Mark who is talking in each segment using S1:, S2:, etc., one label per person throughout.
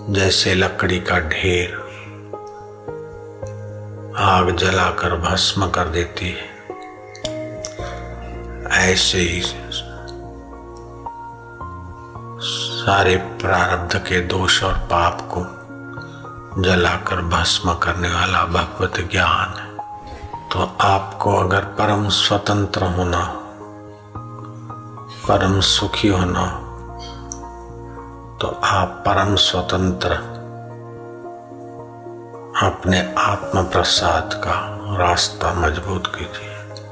S1: जैसे लकड़ी का ढेर आग जलाकर भस्म कर देती है, ऐसे ही सारे प्रारब्ध के दोष और पाप को जलाकर भस्म करने वाला भगवत ज्ञान है। तो आपको अगर परम स्वतंत्र होना, परम सुखी होना, तो आप परम स्वतंत्र अपने आत्म प्रसाद का रास्ता मजबूत कीजिए।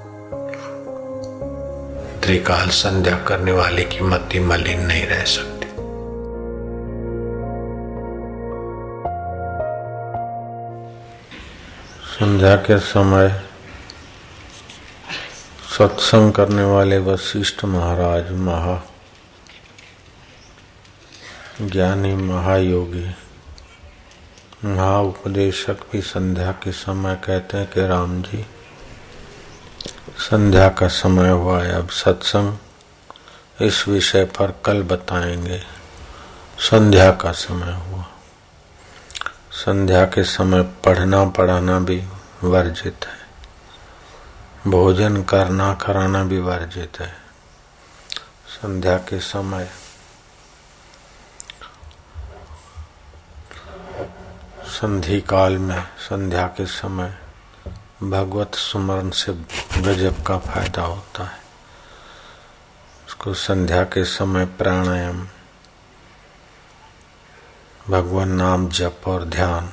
S1: त्रिकाल संध्या करने वाले की मति मलिन नहीं रह सकती। संध्या के समय सत्संग करने वाले वशिष्ठ महाराज, ज्ञानी महायोगी, महाउपदेशक भी संध्या के समय कहते हैं कि राम जी, संध्या का समय हुआ है, अब सत्संग इस विषय पर कल बताएंगे। संध्या का समय हुआ। संध्या के समय पढ़ना पढ़ाना भी वर्जित है, भोजन करना कराना भी वर्जित है। संध्या के समय संधि काल में, संध्या के समय भगवत सुमरन से गजब का फायदा होता है। उसको संध्या के समय प्राणायाम, भगवान नाम जप और ध्यान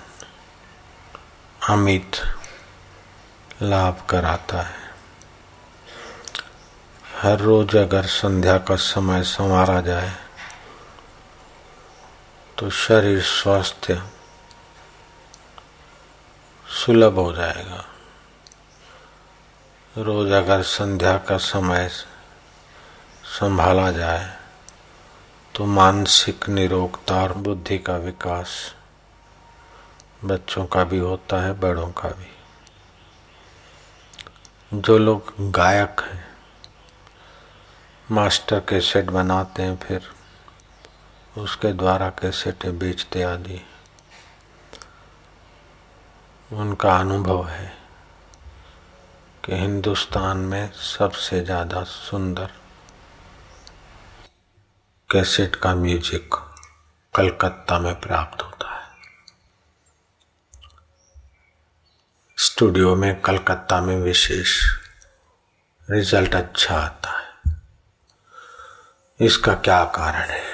S1: अमित लाभ कराता है। हर रोज अगर संध्या का समय संवारा जाए तो शरीर स्वास्थ्य सुलभ हो जाएगा। रोज अगर संध्या का समय संभाला जाए तो मानसिक निरोगता और बुद्धि का विकास बच्चों का भी होता है, बड़ों का भी। जो लोग गायक हैं, मास्टर कैसेट बनाते हैं, फिर उसके द्वारा कैसेटें बेचते आदि, उनका अनुभव है कि हिंदुस्तान में सबसे ज्यादा सुंदर कैसेट का म्यूजिक कलकत्ता में प्राप्त होता है। स्टूडियो में कलकत्ता में विशेष रिजल्ट अच्छा आता है। इसका क्या कारण है?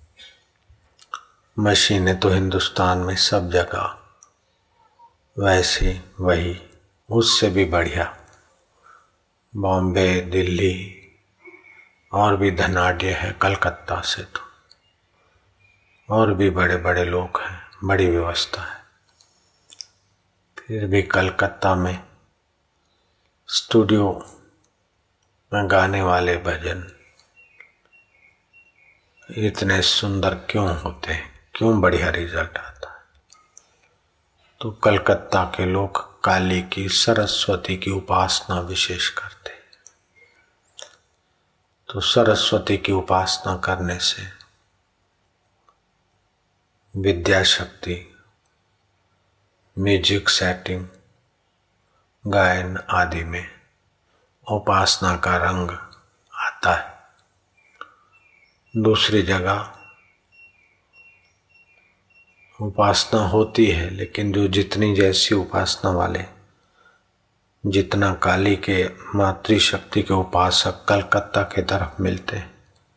S1: मशीनें तो हिंदुस्तान में सब जगह वैसी, वही, उससे भी बढ़िया बॉम्बे, दिल्ली और भी धनाढ्य है कलकत्ता से, तो और भी बड़े बड़े लोग हैं, बड़ी व्यवस्था है। फिर भी कलकत्ता में स्टूडियो में गाने वाले भजन इतने सुंदर क्यों होते हैं, क्यों बढ़िया रिजल्ट आता है? तो कलकत्ता के लोग काली की, सरस्वती की उपासना विशेष करते। तो सरस्वती की उपासना करने से विद्या शक्ति, म्यूजिक सेटिंग, गायन आदि में उपासना का रंग आता है। दूसरी जगह उपासना होती है, लेकिन जो जितनी जैसी उपासना वाले, जितना काली के मातृशक्ति के उपासक कलकत्ता के तरफ मिलते हैं,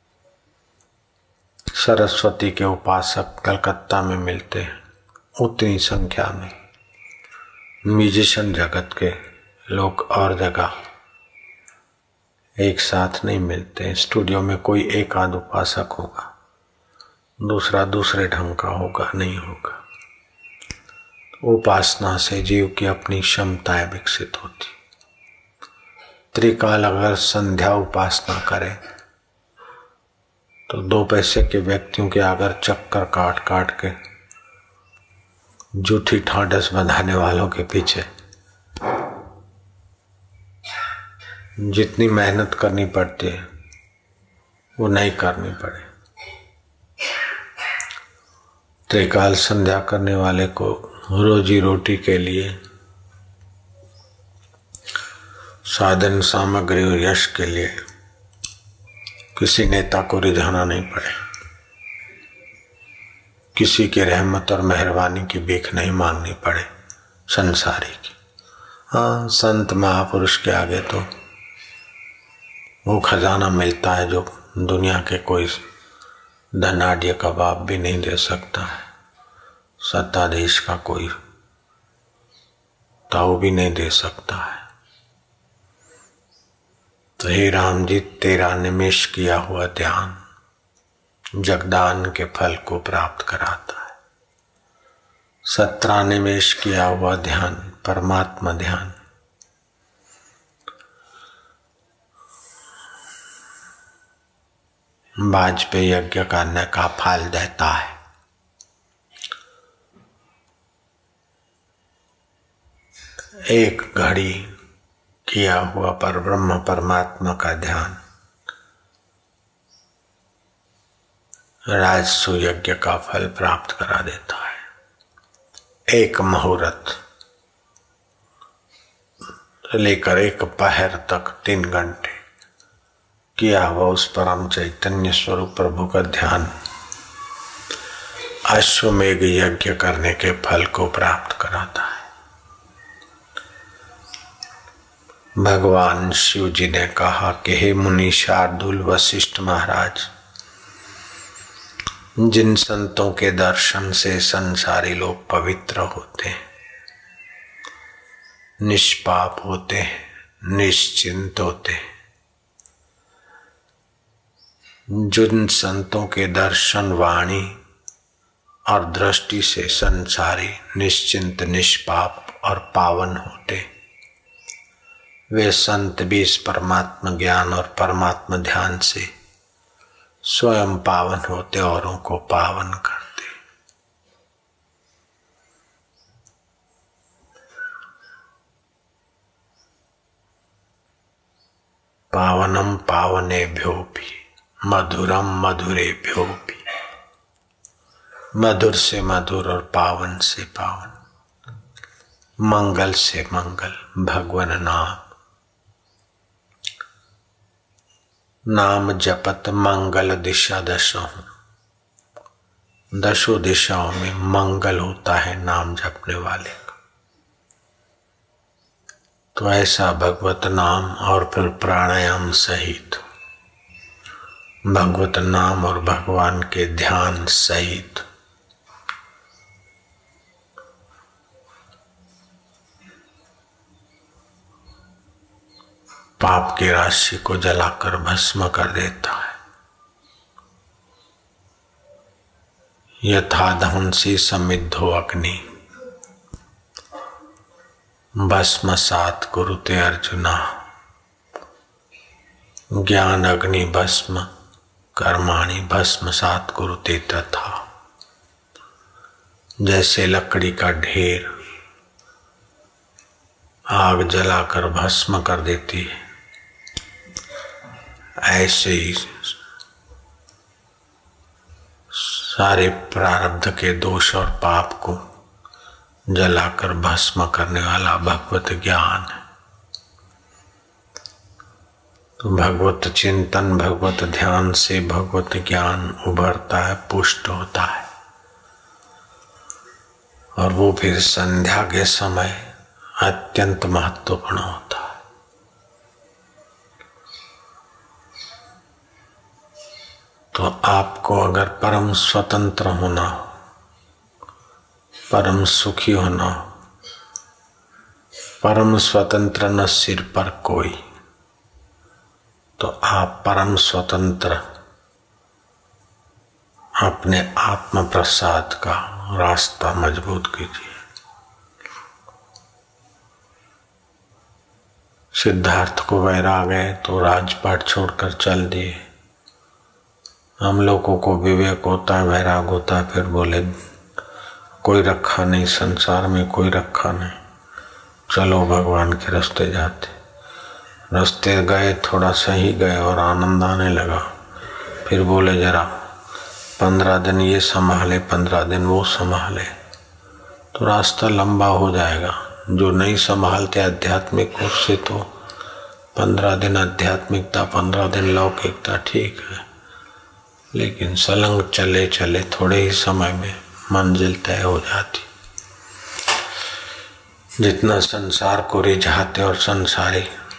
S1: सरस्वती के उपासक कलकत्ता में मिलते हैं, उतनी संख्या में म्यूजिशियन जगत के लोग और जगह एक साथ नहीं मिलते हैं। स्टूडियो में कोई एक आध उपासक होगा, दूसरा दूसरे ढंग का होगा, नहीं होगा। उपासना से जीव की अपनी क्षमताएं विकसित होती। त्रिकाल अगर संध्या उपासना करे तो 2 पैसे के व्यक्तियों के अगर चक्कर काट काट के जूठी ठाडस बंधाने वालों के पीछे जितनी मेहनत करनी पड़ती है वो नहीं करनी पड़े। त्रिकाल संध्या करने वाले को रोजी रोटी के लिए साधन सामग्री और यश के लिए किसी नेता को रिझाना नहीं पड़े, किसी की रहमत और मेहरबानी की भीख नहीं मांगनी पड़े संसारी की। हाँ, संत महापुरुष के आगे तो वो खजाना मिलता है जो दुनिया के कोई धनाढ़ कबाब भी नहीं दे सकता है, सत्ताधीश का कोई ताऊ भी नहीं दे सकता है। तो हे राम जी, तेरा निमेष किया हुआ ध्यान जगदान के फल को प्राप्त कराता है। 17 निमेष किया हुआ ध्यान परमात्मा ध्यान वाजपेयी यज्ञ करने का फल देता है। एक घड़ी किया हुआ पर ब्रह्म परमात्मा का ध्यान राजसु यज्ञ का फल प्राप्त करा देता है। एक मुहूर्त लेकर एक पहर तक 3 घंटे किया हुआ उस परम चैतन्य स्वरूप प्रभु का ध्यान अश्वमेघ यज्ञ करने के फल को प्राप्त कराता है। भगवान शिव जी ने कहा कि हे मुनि शार्दुल वशिष्ठ महाराज, जिन संतों के दर्शन से संसारी लोग पवित्र होते हैं, निष्पाप होते हैं, निश्चिंत होते हैं, जिन संतों के दर्शन वाणी और दृष्टि से संसारी निश्चिंत निष्पाप और पावन होते, वे संत भी इस परमात्मा ज्ञान और परमात्मा ध्यान से स्वयं पावन होते, औरों को पावन करते। पावनम पावनेभ्योऽपि मधुरम मधुरेभ्योऽपि, मधुर से मधुर और पावन से पावन, मंगल से मंगल भगवन नाम। नाम जपत मंगल दिशा दशों, दशों दिशाओं में मंगल होता है नाम जपने वाले का। तो ऐसा भगवत नाम और फिर प्राणायाम सहित भगवत नाम और भगवान के ध्यान सहित पाप की राशि को जलाकर भस्म कर देता है। यथा धंसी समिद्धो अग्नि भस्मसात कुरुते अर्जुना, ज्ञान अग्नि भस्म कर्माणि भस्मसात कुरुते तथा। जैसे लकड़ी का ढेर आग जलाकर भस्म कर देती है, ऐसे ही सारे प्रारब्ध के दोष और पाप को जलाकर भस्म करने वाला भगवत ज्ञान है। तो भगवत चिंतन भगवत ध्यान से भगवत ज्ञान उभरता है, पुष्ट होता है, और वो फिर संध्या के समय अत्यंत महत्वपूर्ण होता है। तो आपको अगर परम स्वतंत्र होना हो, परम सुखी होना हो, परम स्वतंत्र न सिर पर कोई, तो आप परम स्वतंत्र अपने आत्म प्रसाद का रास्ता मजबूत कीजिए। सिद्धार्थ को वैराग है तो राजपाट छोड़कर चल दिए। हम लोगों को विवेक होता है, वैराग होता है, फिर बोले कोई रखा नहीं संसार में, कोई रखा नहीं, चलो भगवान के रास्ते जाते। रास्ते गए, थोड़ा सही गए और आनंद आने लगा, फिर बोले जरा 15 दिन ये संभाले, 15 दिन वो संभाले, तो रास्ता लंबा हो जाएगा। जो नहीं संभालते आध्यात्मिक उससे तो 15 दिन आध्यात्मिकता, 15 दिन लौकिकता ठीक है, लेकिन सलंग चले चले थोड़े ही समय में मंजिल तय हो जाती। जितना संसार को रिझाते और संसारी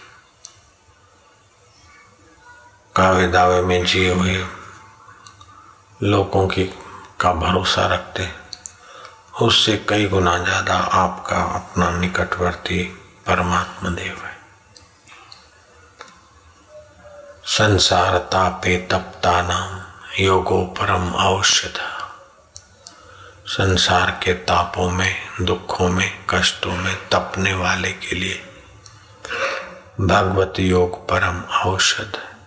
S1: कावे दावे में जिए हुए लोगों की का भरोसा रखते, उससे कई गुना ज्यादा आपका अपना निकटवर्ती परमात्मा देव है। संसार तापे तपता नाम योगो परम औषध। संसार के तापों में, दुखों में, कष्टों में तपने वाले के लिए भगवत योग परम औषध है।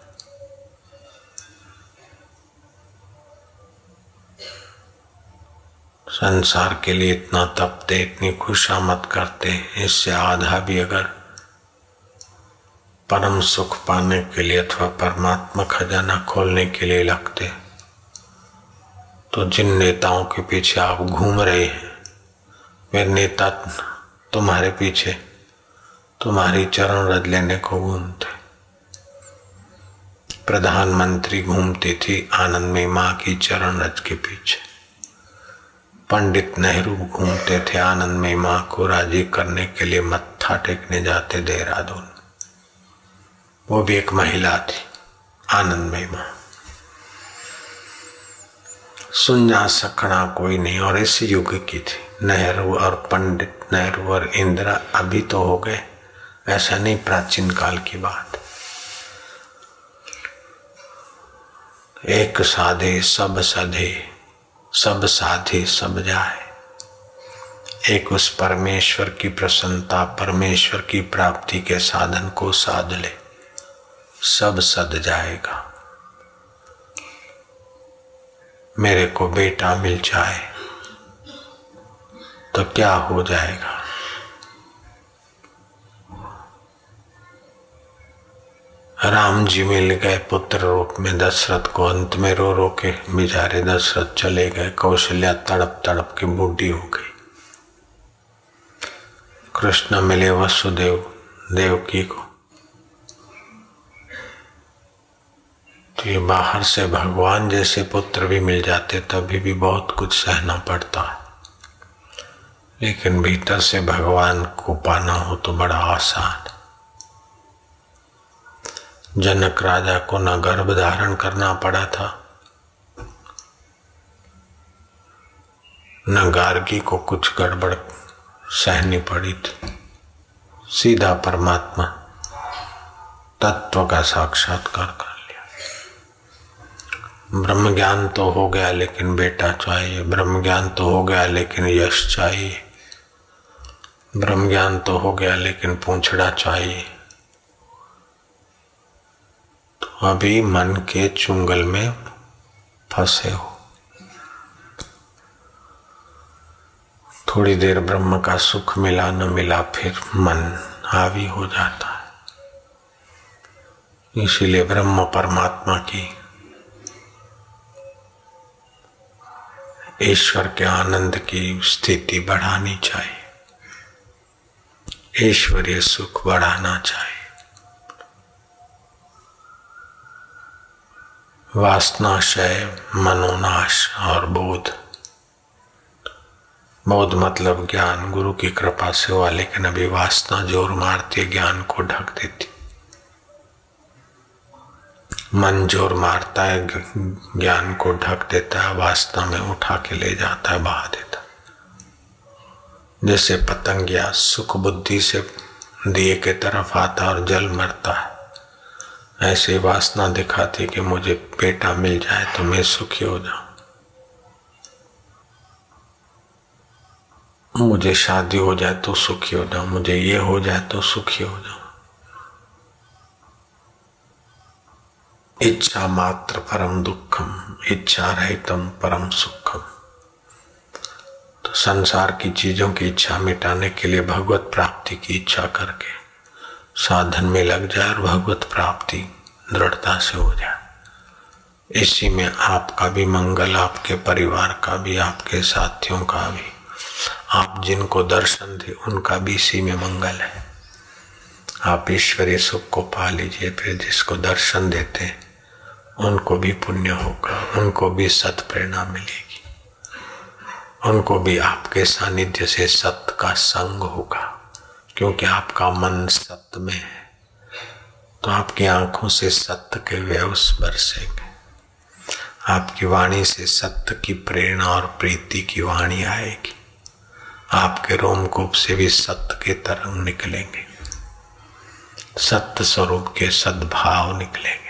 S1: संसार के लिए इतना तपते, इतनी खुशामद करते, इससे आधा भी अगर परम सुख पाने के लिए अथवा परमात्मा खजाना खोलने के लिए लगते, तो जिन नेताओं के पीछे आप घूम रहे हैं, वे नेता तुम्हारे पीछे तुम्हारी चरण रज लेने को घूमते। प्रधानमंत्री घूमती थी आनंदमयी माँ की चरण रज के पीछे। पंडित नेहरू घूमते थे आनंदमयी माँ को राजी करने के लिए, मत्था टेकने जाते देहरादून। वो भी एक महिला थी, आनंदमयी माँ। सुन्ना सकना कोई नहीं, और इस युग की थी। नेहरू और पंडित नेहरू और इंदिरा अभी तो हो गए, ऐसा नहीं प्राचीन काल की बात। एक साधे सब सधे, सब साधे सब जाए। एक उस परमेश्वर की प्रसन्नता, परमेश्वर की प्राप्ति के साधन को साध ले, सब सद जाएगा। मेरे को बेटा मिल जाए तो क्या हो जाएगा। राम जी मिल गए पुत्र रूप में दशरथ को, अंत में रो रो के बेचारे दशरथ चले गए। कौशल्या तड़प तड़प के बूढ़ी हो गई। कृष्ण मिले वसुदेव देवकी को, तो ये बाहर से भगवान जैसे पुत्र भी मिल जाते तभी भी बहुत कुछ सहना पड़ता है, लेकिन भीतर से भगवान को पाना हो तो बड़ा आसान। जनक राजा को न गर्भ धारण करना पड़ा था, न गार्गी को कुछ गड़बड़ सहनी पड़ी थी। सीधा परमात्मा तत्व का साक्षात्कार कर लिया। ब्रह्म ज्ञान तो हो गया लेकिन बेटा चाहिए, ब्रह्म ज्ञान तो हो गया लेकिन यश चाहिए, ब्रह्म ज्ञान तो हो गया लेकिन पूंछड़ा चाहिए। तो अभी मन के चुंगल में फंसे हो। थोड़ी देर ब्रह्म का सुख मिला न मिला, फिर मन हावी हो जाता है। इसीलिए ब्रह्म परमात्मा की, ईश्वर के आनंद की स्थिति बढ़ानी चाहिए, ईश्वरीय सुख बढ़ाना चाहिए। वासनाशय, मनोनाश और बोध। बोध मतलब ज्ञान, गुरु की कृपा से हुआ, लेकिन अभी वासना जोर मारती है, ज्ञान को ढक देती। मन जोर मारता है, ज्ञान को ढक देता है, वासना में उठा के ले जाता है, बहा देता है। जैसे पतंगिया सुख बुद्धि से दिए के तरफ आता और जल मरता है, ऐसे वासना दिखाती कि मुझे बेटा मिल जाए तो मैं सुखी हो जाऊं, मुझे शादी हो जाए तो सुखी हो जाऊं, मुझे ये हो जाए तो सुखी हो जाऊं। इच्छा मात्र परम दुखम, इच्छा रहितम परम सुखम। तो संसार की चीजों की इच्छा मिटाने के लिए भगवत प्राप्ति की इच्छा करके साधन में लग जाए और भगवत प्राप्ति दृढ़ता से हो जाए, इसी में आपका भी मंगल, आपके परिवार का भी, आपके साथियों का भी, आप जिनको दर्शन दे उनका भी इसी में मंगल है। आप ईश्वरीय सुख को पा लीजिए, फिर जिसको दर्शन देते उनको भी पुण्य होगा, उनको भी सत प्रेरणा मिलेगी, उनको भी आपके सानिध्य से सत्य का संग होगा। क्योंकि आपका मन सत्य में है तो आपकी आंखों से सत्य के व्यवस बरसेंगे, आपकी वाणी से सत्य की प्रेरणा और प्रीति की वाणी आएगी, आपके रोमकूप से भी सत्य के तरंग निकलेंगे, सत्य स्वरूप के सद्भाव निकलेंगे।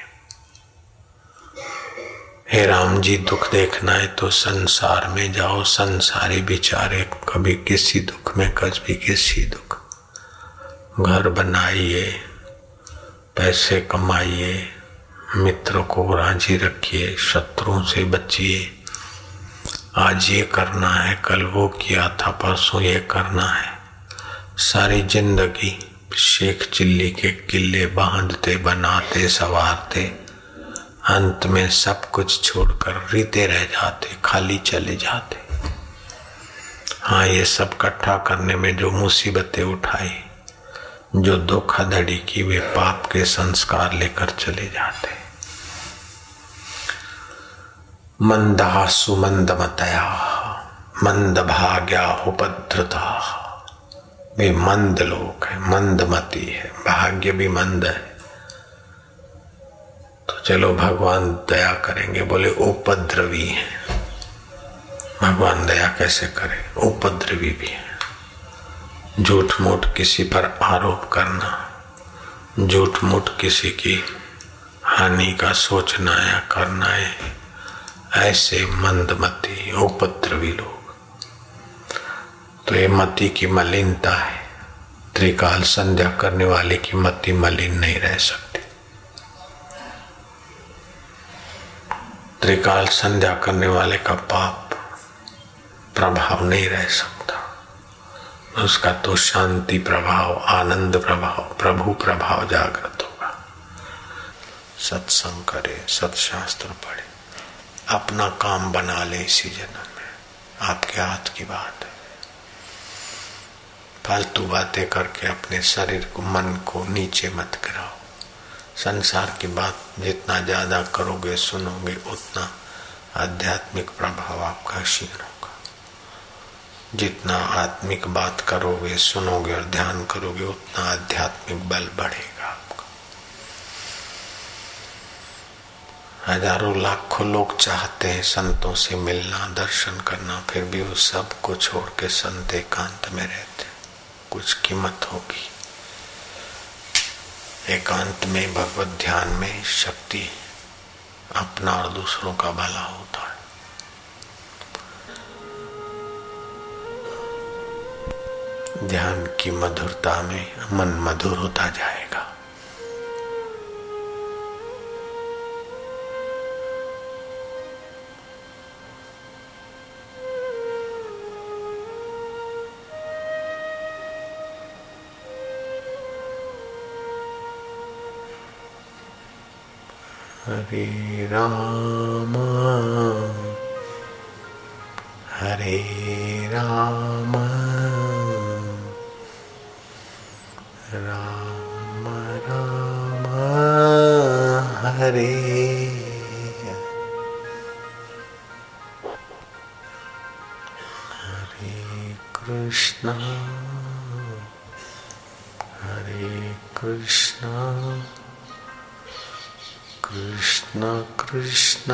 S1: हे राम जी, दुख देखना है तो संसार में जाओ, संसारी बेचारे कभी किसी दुख में, कभी किसी दुख। घर बनाइए, पैसे कमाइए, मित्रों को राजी रखिए, शत्रुओं से बचिए। आज ये करना है, कल वो किया था, परसों ये करना है। सारी जिंदगी शेख चिल्ली के किले बांधते, बनाते, संवारते, अंत में सब कुछ छोड़कर रीते रह जाते, खाली चले जाते। हाँ, ये सब इकट्ठा करने में जो मुसीबतें उठाई, जो धोखाधड़ी की, वे पाप के संस्कार लेकर चले जाते। मंदा सुमंदमतया मंद भाग्या उपद्रता, वे मंद लोग है, मंदमती है, भाग्य भी मंद है। तो चलो भगवान दया करेंगे, बोले उपद्रवी है। भगवान दया कैसे करे? उपद्रवी भी है। झूठ मूठ किसी पर आरोप करना, झूठ मूठ किसी की हानि का सोचना या करना है, ऐसे मंदमती उपद्रवी लोग। तो ये मति की मलिनता है। त्रिकाल संध्या करने वाले की मति मलिन नहीं रह सकती। त्रिकाल संध्या करने वाले का पाप प्रभाव नहीं रह सकता। उसका तो शांति प्रभाव, आनंद प्रभाव, प्रभु प्रभाव जागृत होगा। सत्संग करे, सत्शास्त्र पढ़े, अपना काम बना ले इसी जन्म में, आपके हाथ की बात है। फालतू बातें करके अपने शरीर को, मन को नीचे मत गिराओ। संसार की बात जितना ज्यादा करोगे, सुनोगे, उतना आध्यात्मिक प्रभाव आपका क्षीण होगा। जितना आत्मिक बात करोगे, सुनोगे और ध्यान करोगे, उतना आध्यात्मिक बल बढ़ेगा आपका। हजारों लाखों लोग चाहते हैं संतों से मिलना, दर्शन करना, फिर भी वो सब को छोड़ के संत एकांत में रहते। कुछ कीमत होगी। एकांत में, भगवत ध्यान में शक्ति अपना और दूसरों का भला होता है। ध्यान की मधुरता में मन मधुर होता जाएगा। हरे राम हरे राम राम राम हरे हरे कृष्णा कृष्ण कृष्ण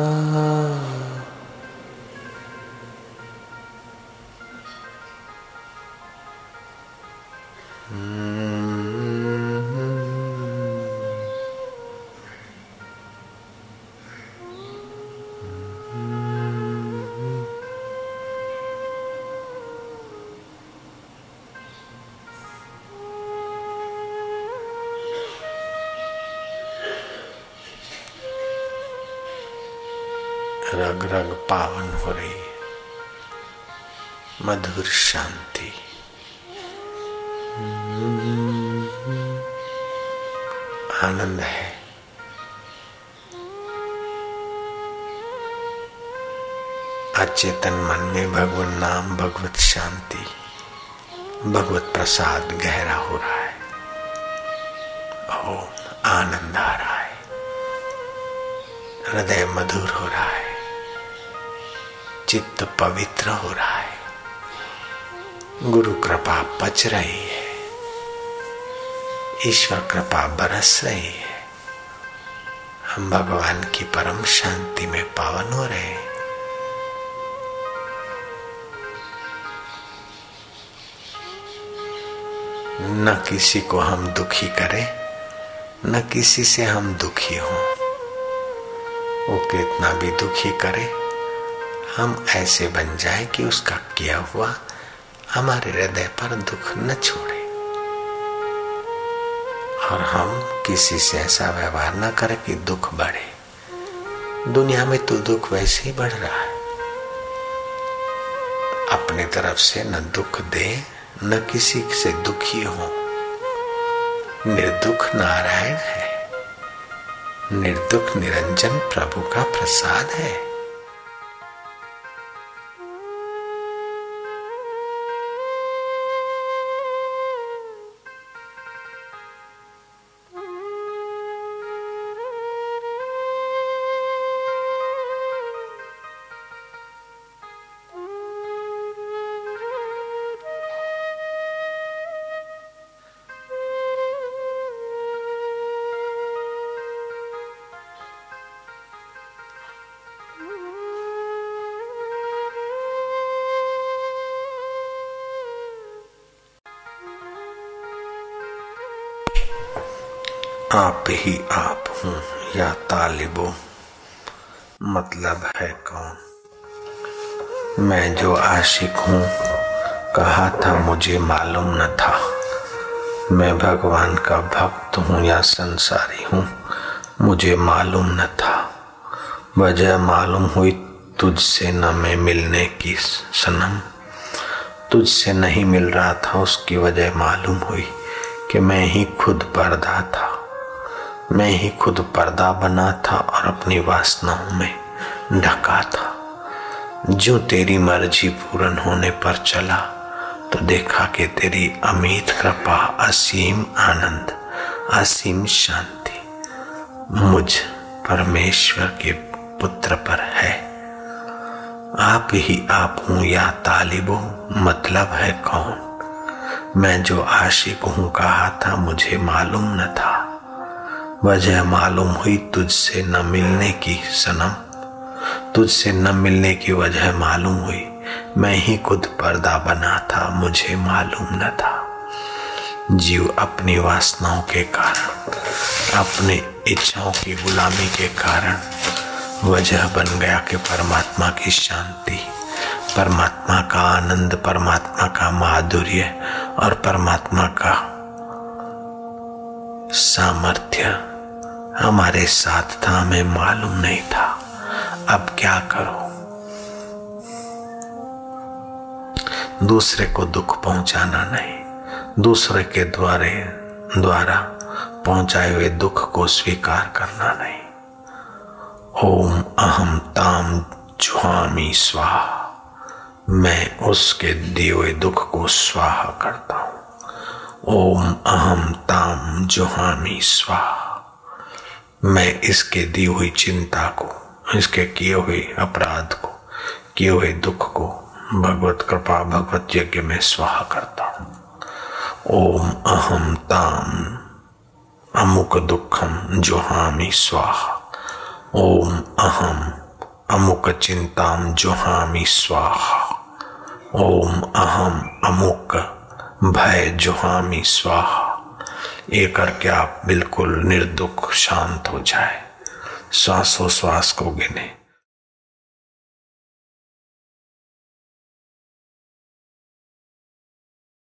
S1: रग रग पावन हो रही है, मधुर शांति। आनंद है। अचेतन मन में भगवान नाम, भगवत शांति, भगवत प्रसाद गहरा हो रहा है। ओम आनंद आ रहा है, हृदय मधुर हो रहा है, चित्त पवित्र हो रहा है, गुरु कृपा पच रही है, ईश्वर कृपा बरस रही है। हम भगवान की परम शांति में पावन हो रहे हैं। न किसी को हम दुखी करें, न किसी से हम दुखी हों। वो कितना भी दुखी करे, हम ऐसे बन जाए कि उसका किया हुआ हमारे हृदय पर दुख न छोड़े। और हम किसी से ऐसा व्यवहार न करें कि दुख बढ़े। दुनिया में तो दुख वैसे ही बढ़ रहा है। अपने तरफ से न दुख दे, न किसी से दुखी हो। निर्दुख नारायण है, निर्दुख निरंजन प्रभु का प्रसाद है। आप ही आप हूँ या तालिबो, मतलब है कौन। मैं जो आशिक हूँ, कहा था मुझे मालूम न था। मैं भगवान का भक्त हूँ या संसारी हूँ, मुझे मालूम न था। वजह मालूम हुई तुझसे न मैं मिलने की सनम। तुझसे नहीं मिल रहा था, उसकी वजह मालूम हुई कि मैं ही खुद पर्दा था। मैं ही खुद पर्दा बना था और अपनी वासनाओं में ढका था। जो तेरी मर्जी पूर्ण होने पर चला तो देखा कि तेरी अमित कृपा, असीम आनंद, असीम शांति मुझ परमेश्वर के पुत्र पर है। आप ही आप हूँ या तालिबो, मतलब है कौन। मैं जो आशिक हूँ, कहा था मुझे मालूम न था। वजह मालूम हुई तुझसे न मिलने की सनम। तुझसे न मिलने की वजह मालूम हुई, मैं ही खुद पर्दा बना था, मुझे मालूम न था। जीव अपनी वासनाओं के कारण, अपनी इच्छाओं की गुलामी के कारण वजह बन गया कि परमात्मा की शांति, परमात्मा का आनंद, परमात्मा का माधुर्य और परमात्मा का सामर्थ्य हमारे साथ था, हमें मालूम नहीं था। अब क्या करो। दूसरे को दुख पहुंचाना नहीं, दूसरे के द्वारा पहुंचाए हुए दुख को स्वीकार करना नहीं। ओम अहम ताम जुहामी स्वाहा, मैं उसके दिए हुए दुख को स्वाहा करता हूं। ओम अहम ताम जुहामी स्वाहा, मैं इसके दी हुई चिंता को, इसके किए हुए अपराध को, किए हुए दुख को भगवत कृपा, भगवत यज्ञ में स्वाहा करता हूं। ओम अहम ताम अमुक दुखम जुहामी स्वाहा। ओम अहम अमुक चिंताम जुहामी स्वाहा। ओम अहम अमुक भय जुहामी स्वाहा। ये करके आप बिल्कुल निर्दुख शांत हो जाए। श्वासोश्वास को गिने।